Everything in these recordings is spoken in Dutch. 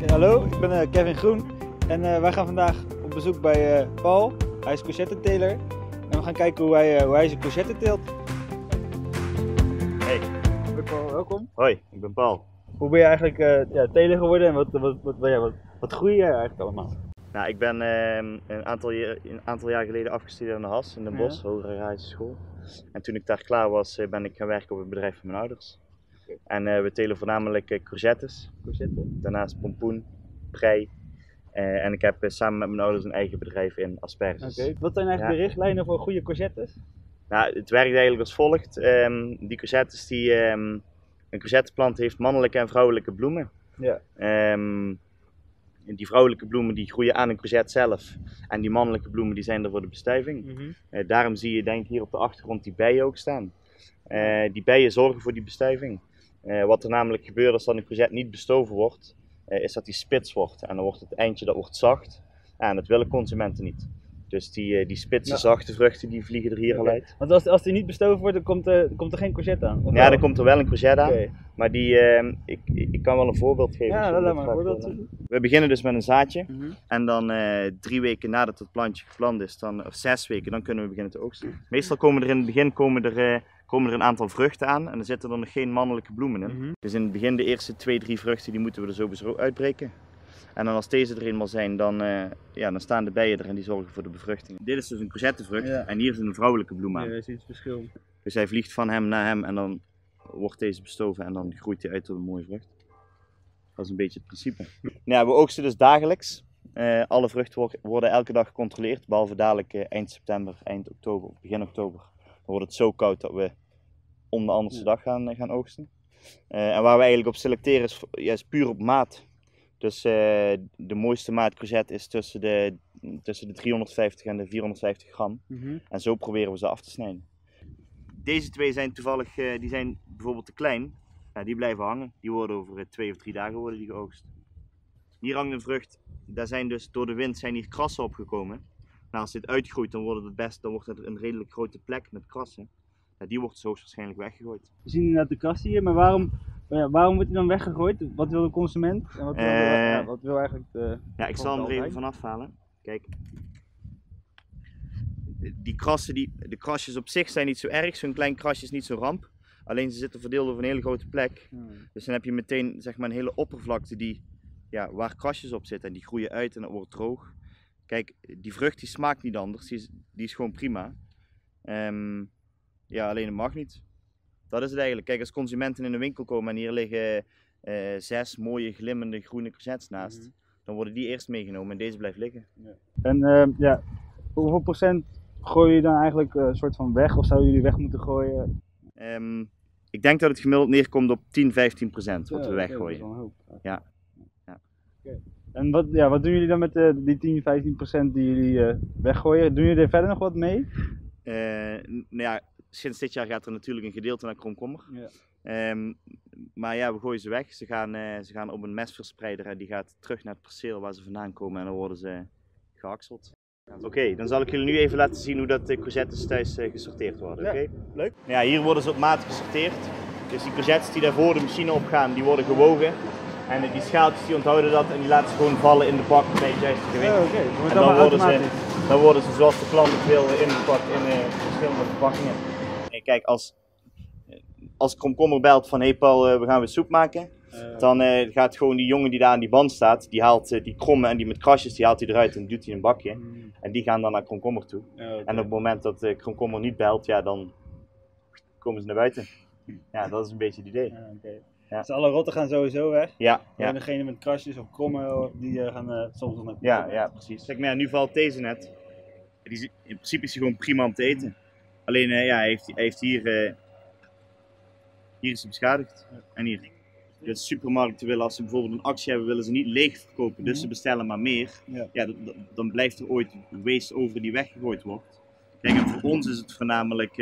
Hallo, ik ben Kevin Groen en wij gaan vandaag op bezoek bij Paul. Hij is courgetteteler en we gaan kijken hoe hij zijn courgetten teelt. Hey. Hoi Paul, welkom. Hoi, ik ben Paul. Hoe ben je eigenlijk teler geworden en wat groei je eigenlijk allemaal? Nou, ik ben een aantal jaar geleden afgestudeerd aan de HAS in Den Bosch, Hogere Agrarische School. En toen ik daar klaar was, ben ik gaan werken op het bedrijf van mijn ouders. Okay. En we telen voornamelijk courgettes, daarnaast pompoen, prei. En ik heb samen met mijn ouders een eigen bedrijf in asperges. Okay. Wat zijn eigenlijk de richtlijnen voor goede courgettes? Nou, het werkt eigenlijk als volgt. Die courgettes, een courgetteplant heeft mannelijke en vrouwelijke bloemen. Ja. Die vrouwelijke bloemen die groeien aan een courgette zelf. En die mannelijke bloemen die zijn er voor de bestuiving. Daarom zie je denk ik hier op de achtergrond die bijen ook staan. Die bijen zorgen voor die bestuiving. Wat er namelijk gebeurt als dan een courgette niet bestoven wordt, is dat die spits wordt. En dan wordt het eindje dat wordt zacht. En dat willen consumenten niet. Dus die spitse, zachte vruchten die vliegen er hier al uit. Want als die niet bestoven wordt, dan komt er geen courgette aan? Ja, dan komt er wel een courgette aan. Maar ik kan wel een voorbeeld geven. Ja, laat maar een voorbeeld zien. We beginnen dus met een zaadje. En dan 3 weken nadat het plantje geplant is, of 6 weken, dan kunnen we beginnen te oogsten. Meestal komen er in het begin een aantal vruchten aan en er zitten er nog geen mannelijke bloemen in. Dus in het begin de eerste 2-3 vruchten die moeten we er sowieso uitbreken. En dan als deze er eenmaal zijn, dan staan de bijen er en die zorgen voor de bevruchting. Dit is dus een courgettevrucht en hier zit een vrouwelijke bloem aan. Ja, je ziet het verschil. Dus hij vliegt van hem naar hem en dan wordt deze bestoven en dan groeit hij uit tot een mooie vrucht. Dat is een beetje het principe. Ja, we oogsten dus dagelijks. Alle vruchten worden elke dag gecontroleerd, behalve dadelijk eind september, eind oktober of begin oktober. Dan wordt het zo koud dat we om de andere dag gaan oogsten. En waar we eigenlijk op selecteren is puur op maat. Dus de mooiste maat courgette is tussen de 350 en de 450 gram. En zo proberen we ze af te snijden. Deze twee zijn toevallig, die zijn bijvoorbeeld te klein. Ja, die blijven hangen. Die worden over 2 of 3 dagen worden die geoogst. Hier hangt een vrucht. Daar zijn dus door de wind zijn hier krassen opgekomen. Nou, als dit uitgroeit, dan wordt het een redelijk grote plek met krassen. Ja, die wordt dus hoogstwaarschijnlijk weggegooid. We zien inderdaad de krassen hier, maar waarom wordt die dan weggegooid? Wat wil de consument? En wat wil eigenlijk de... Ja, ik zal hem er even vanaf halen. Kijk. De krasjes op zich zijn niet zo erg. Zo'n klein krasje is niet zo'n ramp. Alleen ze zitten verdeeld over een hele grote plek. Dus dan heb je meteen zeg maar, een hele oppervlakte waar krasjes op zitten. En die groeien uit en dat wordt droog. Kijk, die vrucht die smaakt niet anders. Die is gewoon prima. Alleen het mag niet. Dat is het eigenlijk. Kijk, als consumenten in de winkel komen en hier liggen 6 mooie glimmende groene courgettes naast, dan worden die eerst meegenomen en deze blijft liggen. Ja. En hoeveel procent gooi je dan eigenlijk een soort van weg of zouden jullie weg moeten gooien? Ik denk dat het gemiddeld neerkomt op 10-15% wat we weggooien. Dat is wel een hoop. Ja. Okay. En wat doen jullie dan met die 10-15% die jullie weggooien? Doen jullie er verder nog wat mee? Sinds dit jaar gaat er natuurlijk een gedeelte naar komkommer. Maar ja, we gooien ze weg. Ze gaan op een mesverspreider en die gaat terug naar het perceel waar ze vandaan komen en dan worden ze gehakseld. Oké, dan zal ik jullie nu even laten zien hoe dat de courgettes thuis gesorteerd worden. Ja, leuk. Ja, hier worden ze op maat gesorteerd. Dus die courgettes die daar voor de machine opgaan, die worden gewogen. En die schaaltjes die onthouden dat en die laten ze gewoon vallen in de bak bij het juiste gewicht. En dan worden ze zoals de klant het wil ingepakt in verschillende verpakkingen. En kijk, als komkommer belt van hey Paul, we gaan weer soep maken. Dan gaat gewoon die jongen die daar aan die band staat, die haalt die krommen en die met krasjes, die haalt hij eruit en doet hij in een bakje. En die gaan dan naar komkommer toe. En op het moment dat de komkommer niet belt, ja, dan komen ze naar buiten. Ja, dat is een beetje het idee. Ja. Dus alle rotten gaan sowieso weg. Ja. En degene met krasjes of krommen, die gaan soms nog naar komkommer. Ja, precies. Kijk, maar nu valt deze net. In principe is hij gewoon prima om te eten. Alleen hij heeft hier is hij beschadigd. En hier. De supermarkten willen, als ze bijvoorbeeld een actie hebben, willen ze niet leeg verkopen. Dus ze bestellen maar meer. Ja, dan blijft er ooit waste over die weggegooid wordt. Kijk, en voor ons is het voornamelijk,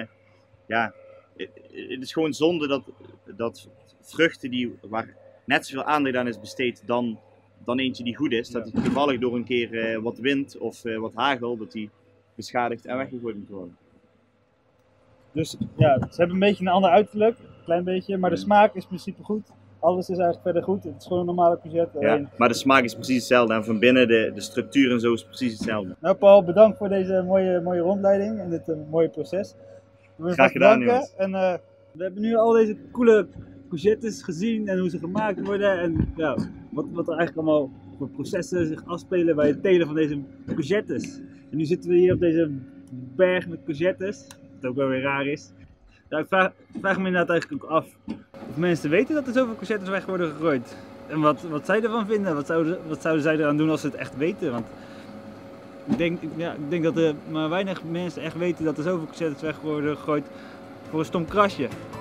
het is gewoon zonde dat vruchten waar net zoveel aandacht aan is besteed dan eentje die goed is, dat die toevallig door een keer wat wind of wat hagel, dat die beschadigd en weggegooid moet worden. Dus ja, ze hebben een beetje een ander uiterlijk, een klein beetje, maar de smaak is in principe goed. alles is eigenlijk verder goed. Het is gewoon een normale courgette. Ja, maar de smaak is precies hetzelfde en van binnen de structuur en zo is precies hetzelfde. Nou Paul, bedankt voor deze mooie rondleiding en dit mooie proces. Graag gedaan, jongens. En we hebben nu al deze coole courgettes gezien en hoe ze gemaakt worden en ja, wat er eigenlijk allemaal voor processen zich afspelen bij het telen van deze courgettes. En nu zitten we hier op deze berg met courgettes, wat ook wel weer raar is. Ja, ik vraag me inderdaad eigenlijk ook af of mensen weten dat er zoveel courgettes weg worden gegooid. En wat zij ervan vinden, wat zouden zij eraan doen als ze het echt weten. Want ik denk dat er maar weinig mensen echt weten dat er zoveel courgettes weg worden gegooid voor een stom krasje.